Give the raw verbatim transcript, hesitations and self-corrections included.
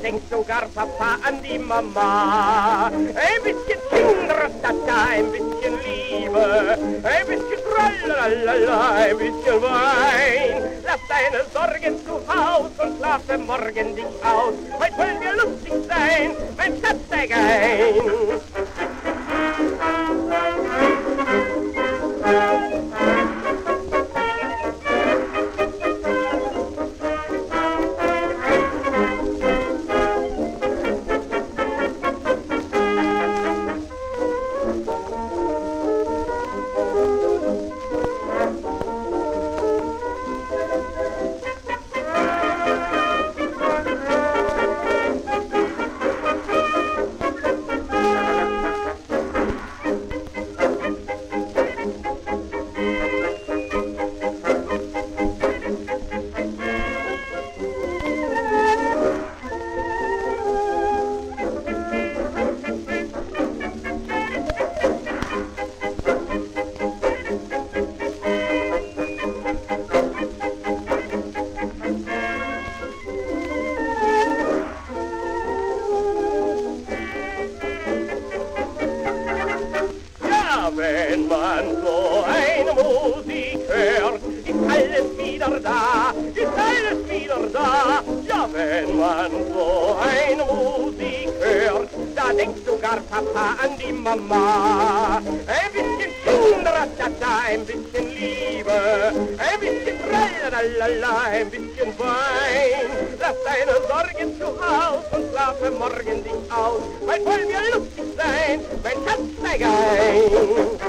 denkt sogar Papa an die Mama. Ein bisschen Kinderstata, ein bisschen Liebe, ein bisschen Tralala, ein bisschen Wein. Lass deine Sorgen zu Haus und schlafe morgen dich aus. Heute wollen wir lustig sein, mein Schatz, steig ein. Wenn man so eine Musik hört, ist alles wieder da, ist alles wieder da. Ja, wenn man so eine Musik hört, da denkt sogar Papa an die Mama. Ein bisschen Kinderstata, ein bisschen Liebe, ein bisschen Tralalala, ein bisschen Wein. Lass deine Sorgen zu Haus und schlafe morgen dich aus. Heute wollen wir lustig sein, mein Schatz, steig ein.